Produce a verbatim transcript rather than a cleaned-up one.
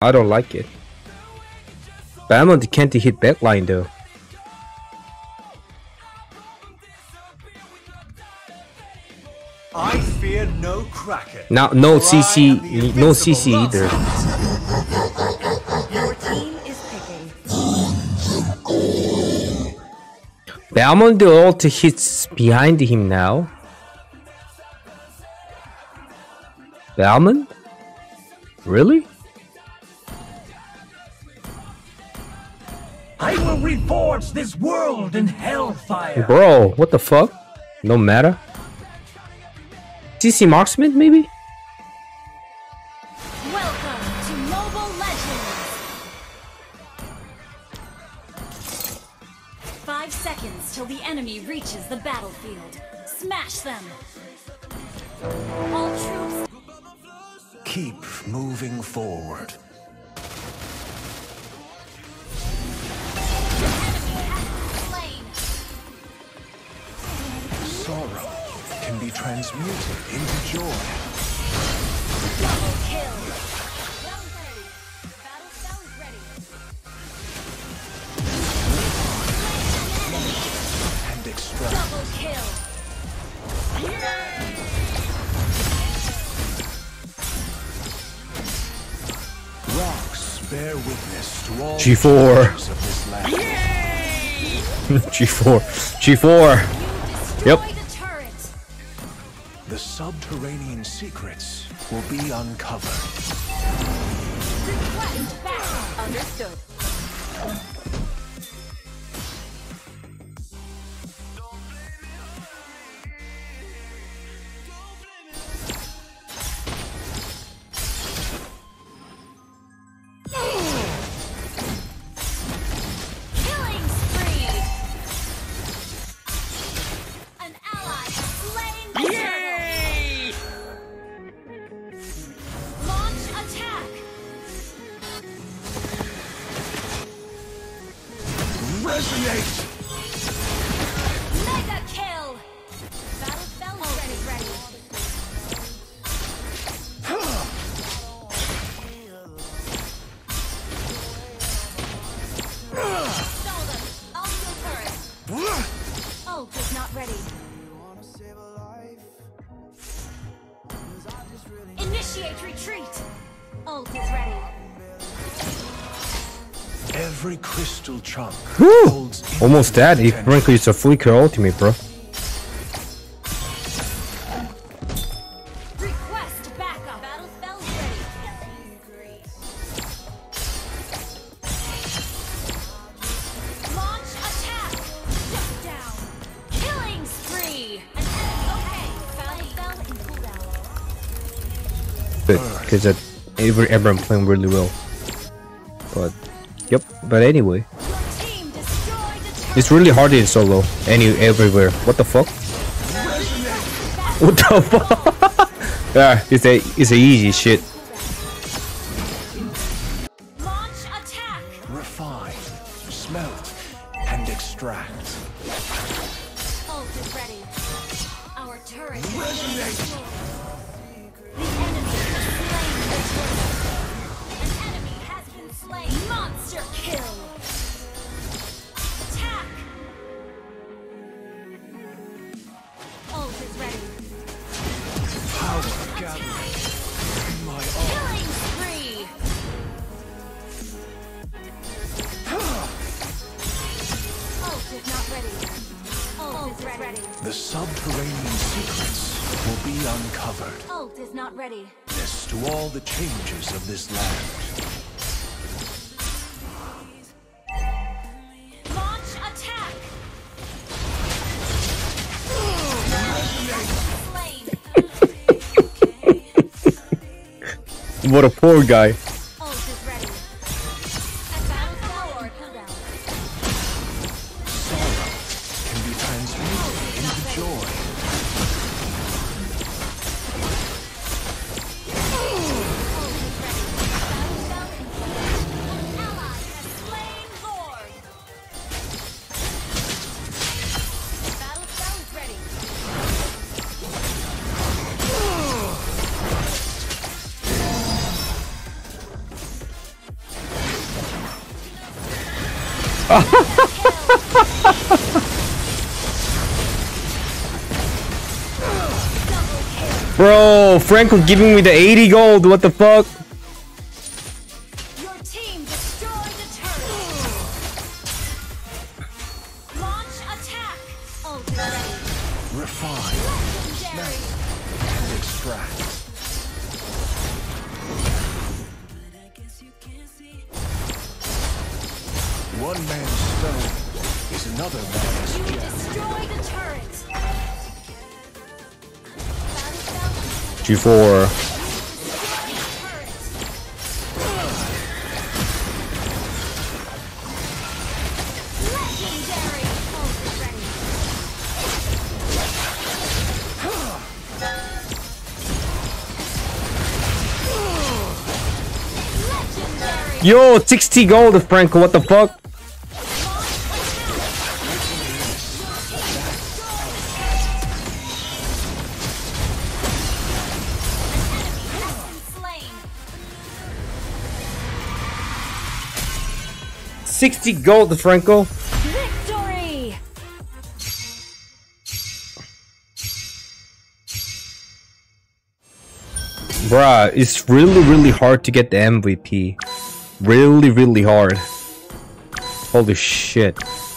I don't like it. Diamond can't hit backline though. I fear no kraken. Now no C C, no C C either. Your team is picking. Diamond ult hits behind him now. Diamond? Really? I will reforge this world in hellfire. Bro, what the fuck? No matter. C C marksman maybe? Welcome to Mobile Legends. Five seconds till the enemy reaches the battlefield. Smash them. All troops. Keep moving forward. Sorrow can be transmuted into joy. Double kill. Well ready. Battle cell is ready. And extract. Double kill. Rocks bear witness to all G four. the of this land. G four. G four. Yep. The turret. The subterranean secrets will be uncovered. Request back. Understood. Killing spree. An ally has slain the turtle. Launch attack. Resonate! Mega kill. Battle spell ready, ready. Stall them. Also turret. Ult is not ready. Initiate retreat. Ult is ready. Every crystal chunk Whew. holds Almost dead. If infinite frankly it's a flicker ultimate, bro. Request backup. Battle spell ready. Launch attack. Shut down. Killing spree. An enemy. Okay. Battle spell in cooldown. But because that every everyone playing really well. But yep. But anyway, Your team destroyed the turret. it's really hard in solo. Any everywhere. What the fuck? What the fuck? Yeah, it's a it's a easy shit. Launch attack. refine, smelt, and extract. Ult is ready. Our turret. Resonate! The enemy has slain the turret. An enemy has been slain. Monster kill. Attack. Ult is ready. Power gathering in my arm. Killing spree. Ult is not ready. Ult is ready. The subterranean secrets will be uncovered. Ult is not ready. Yes, to all the changes of this land. Launch attack. Slain. What a poor guy. Ult is ready. At battle forward. Cooldown. Sorrow can be transmuted into joy. Bro, Franco giving me the eighty gold. What the fuck? Your team destroyed a turret. Launch attack. Ultimate ready. Refine, Legendary. and extract. One man's stone is another man's You gem. destroyed a turret. G four. Legendary. Ultimate ready. Legendary. Yo, sixty gold, Franco. What the fuck? sixty gold, Franco. Victory! Bruh, it's really, really hard to get the M V P. Really, really hard. Holy shit.